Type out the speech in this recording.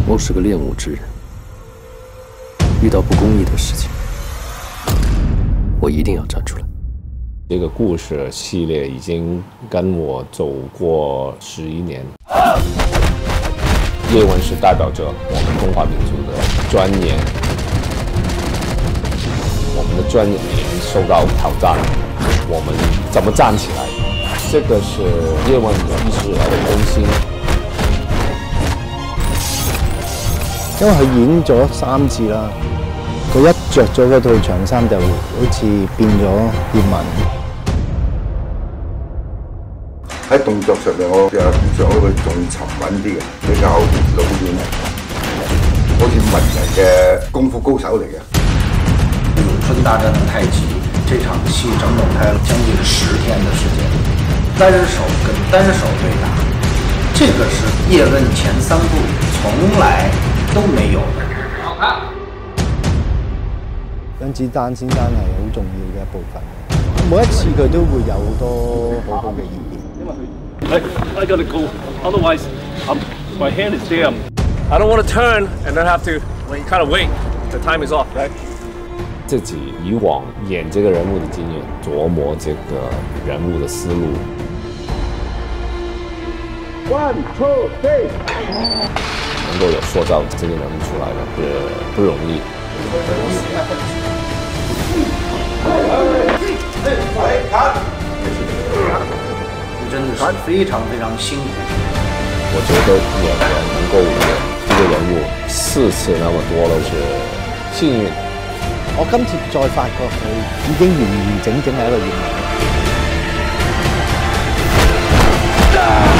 我是个练武之人，遇到不公义的事情，我一定要站出来。 这个故事系列已经跟我走过11年。叶问是代表着我们中华民族的尊严，我们的尊严受到挑战，我们怎么站起来？这个是叶问的意志和攻心。 因為佢演咗3次啦，佢一着咗嗰套長衫就好似變咗葉問。 喺動作上面，我比較想佢仲沉穩啲嘅，比較老練，好似文人嘅功夫高手嚟嘅。 咏春大战的太极这场戏整整拍了将近10天的时间，单手跟单手对打，这个是叶问前3部从来都沒有的。好看。 甄子丹先生係好重要嘅一部分，每一次佢都會有好多好好嘅意見。 I gotta go, otherwise my hand is down. I don't want to turn and then have to kind of wait. The time is off, right? 自己以往演这个人物的经验，琢磨这个人物的思路。 1、2、3。 能够有塑造这个人物出来的不容易。 真的是非常非常辛苦。 我覺得演員能夠演這個人物4次那麼多都是幸運。 我今次再發覺佢已經完完整整係一個演員。